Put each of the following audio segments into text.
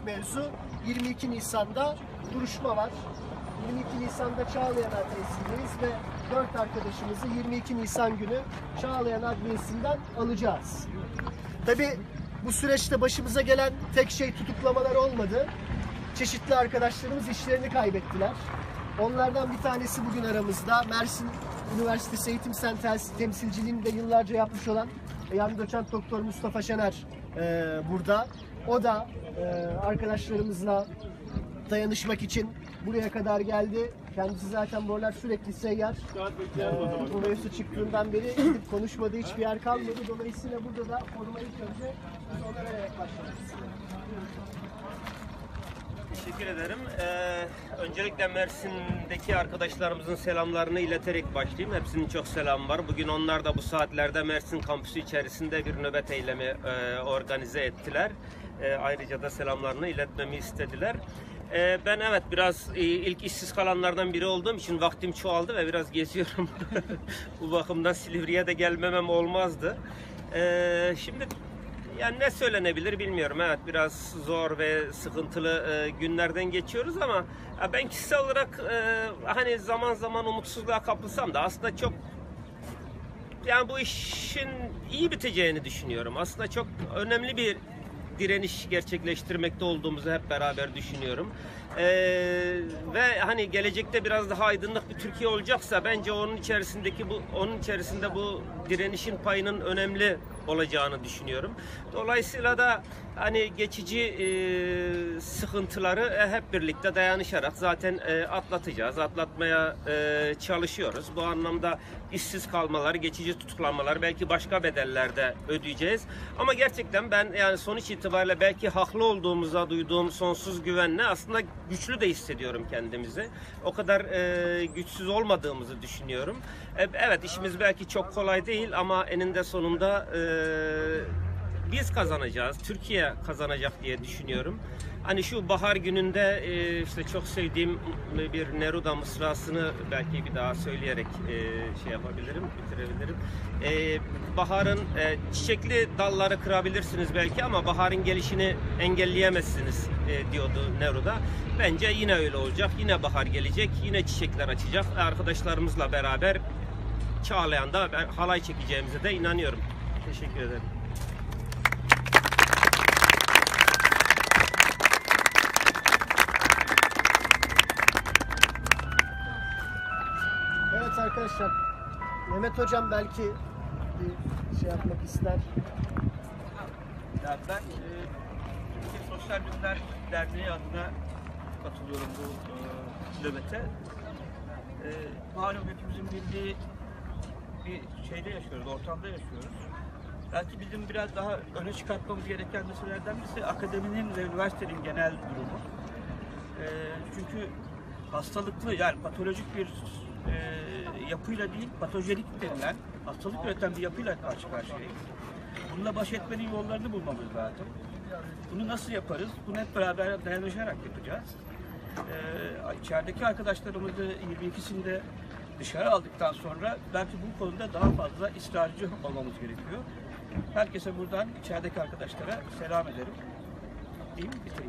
mevzu 22 Nisan'da duruşma var. 22 Nisan'da Çağlayan Adliyesi'ndeyiz ve 4 arkadaşımızı 22 Nisan günü Çağlayan Adliyesi'nden alacağız. Tabii bu süreçte başımıza gelen tek şey tutuklamalar olmadı. Çeşitli arkadaşlarımız işlerini kaybettiler. Onlardan bir tanesi bugün aramızda. Mersin Üniversitesi Eğitim Sentersi temsilciliğini de yıllarca yapmış olan yani doçent doktor Mustafa Şener burada. O da arkadaşlarımızla dayanışmak için buraya kadar geldi. Kendisi zaten buralar sürekli seyyar. Bu mevzu çıktığından beri gidip konuşmadığı hiçbir yer kalmadı. Dolayısıyla burada da foruma ilk önce biz onlara başlayacağız. Teşekkür ederim. Öncelikle Mersin'deki arkadaşlarımızın selamlarını ileterek başlayayım. Hepsinin çok selamı var. Bugün onlar da bu saatlerde Mersin kampüsü içerisinde bir nöbet eylemi organize ettiler. Ayrıca da selamlarını iletmemi istediler. Ben evet biraz ilk işsiz kalanlardan biri olduğum için vaktim çoğaldı ve biraz geziyorum. Bu bakımdan Silivri'ye de gelmemem olmazdı. Şimdi yani ne söylenebilir bilmiyorum. Evet biraz zor ve sıkıntılı günlerden geçiyoruz ama ben kişisel olarak hani zaman zaman umutsuzluğa kapılsam da aslında çok yani bu işin iyi biteceğini düşünüyorum. Aslında çok önemli bir direniş gerçekleştirmekte olduğumuzu hep beraber düşünüyorum. Ve hani gelecekte biraz daha aydınlık bir Türkiye olacaksa bence onun içerisinde bu direnişin payının önemli olacağını düşünüyorum. Dolayısıyla da hani geçici sıkıntıları hep birlikte dayanışarak zaten atlatmaya çalışıyoruz. Bu anlamda işsiz kalmalar, geçici tutuklanmalar, belki başka bedeller de ödeyeceğiz. Ama gerçekten ben yani sonuç itibariyle belki haklı olduğumuza duyduğum sonsuz güvenle aslında güçlü de hissediyorum kendimizi. O kadar güçsüz olmadığımızı düşünüyorum. Evet işimiz belki çok kolay değil ama eninde sonunda biz kazanacağız, Türkiye kazanacak diye düşünüyorum. Hani şu bahar gününde işte çok sevdiğim bir Neruda mısrasını belki bir daha söyleyerek bitirebilirim. Baharın çiçekli dalları kırabilirsiniz belki ama baharın gelişini engelleyemezsiniz diyordu Neruda. Bence yine öyle olacak. Yine bahar gelecek, yine çiçekler açacak. Arkadaşlarımızla beraber Çağlayan'da halay çekeceğimize de inanıyorum. Teşekkür ederim. Evet arkadaşlar, Mehmet Hocam belki bir şey yapmak ister. Yani ben Türkiye Sosyal Bilimler Derneği adına katılıyorum bu nöbete. Malum hepimizin bildiği bir şeyde yaşıyoruz, ortamda yaşıyoruz. Belki bizim biraz daha öne çıkartmamız gereken meselelerden birisi akademinin ve üniversitenin genel durumu. Çünkü hastalıklı yani patolojik bir yapıyla değil, patojenik denilen hastalık üreten bir yapıyla karşı karşıyayız. Bununla baş etmenin yollarını bulmamız lazım. Bunu nasıl yaparız? Bunu hep beraber dayanışarak yapacağız. İçerideki arkadaşlarımızı 22'sinde dışarı aldıktan sonra belki bu konuda daha fazla ısrarcı olmamız gerekiyor. Herkese buradan içerideki arkadaşlara selam ederim. Diyeyim, bitireyim.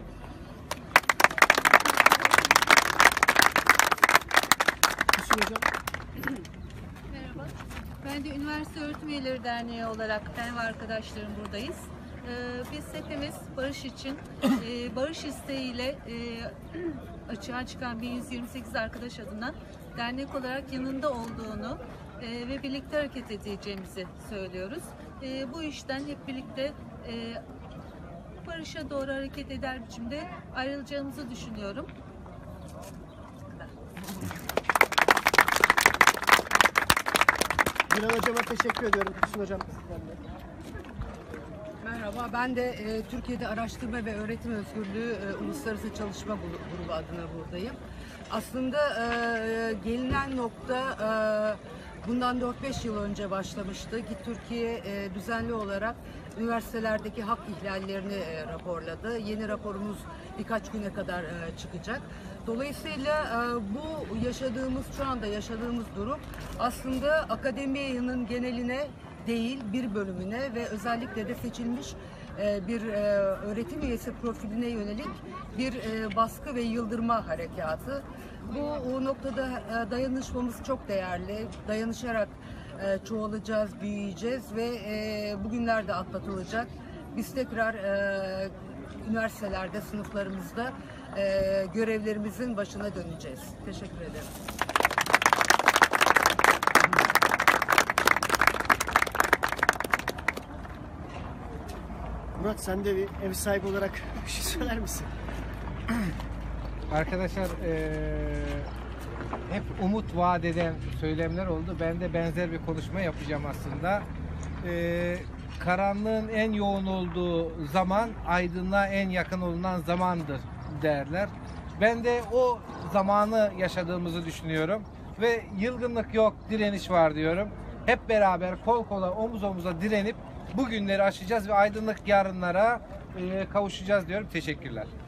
Merhaba. Ben de Üniversite Öğretim Üyeleri Derneği olarak ben ve arkadaşlarım buradayız. Biz hepimiz barış için, barış isteğiyle açığa çıkan 1128 arkadaş adına dernek olarak yanında olduğunu ve birlikte hareket edeceğimizi söylüyoruz. Bu işten hep birlikte barışa doğru hareket eder biçimde ayrılacağımızı düşünüyorum. Gülen Hocam'a teşekkür ediyorum. Füsun Hocam. Merhaba, ben de Türkiye'de Araştırma ve Öğretim Özgürlüğü Uluslararası Çalışma Grubu adına buradayım. Aslında gelinen nokta bundan 4-5 yıl önce başlamıştı ki Türkiye düzenli olarak üniversitelerdeki hak ihlallerini raporladı. Yeni raporumuz birkaç güne kadar çıkacak. Dolayısıyla bu şu anda yaşadığımız durum aslında akademiyanın geneline değil bir bölümüne ve özellikle de seçilmiş bir öğretim üyesi profiline yönelik bir baskı ve yıldırma harekatı. Bu noktada dayanışmamız çok değerli. Dayanışarak çoğalacağız, büyüyeceğiz ve bugünler de atlatılacak. Biz tekrar üniversitelerde, sınıflarımızda görevlerimizin başına döneceğiz. Teşekkür ederim. Murat, sen de bir ev sahibi olarak bir şey söyler misin? Arkadaşlar hep umut vaat eden söylemler oldu. Ben de benzer bir konuşma yapacağım aslında. Karanlığın en yoğun olduğu zaman aydınlığa en yakın olunan zamandır derler. Ben de o zamanı yaşadığımızı düşünüyorum. Ve yılgınlık yok, direniş var diyorum. Hep beraber kol kola, omuz omuza direnip bu günleri aşacağız ve aydınlık yarınlara kavuşacağız diyorum. Teşekkürler.